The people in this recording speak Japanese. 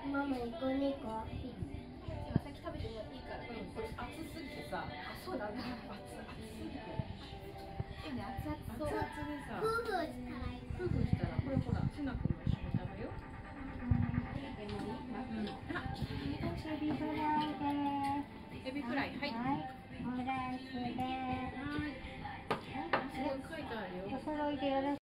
ママ1個2個。 今先食べてもいいからね。これ熱すぎてさ。あ、そうだね。熱すぎて。いいね、熱々そう。熱々でさ。 夫婦したらいい。 夫婦したらこれほら、せなくんも一緒に食べよう。エビフライ、はい。 オムライスで。 すごい書いてあるよ。 お揃いでよろしい。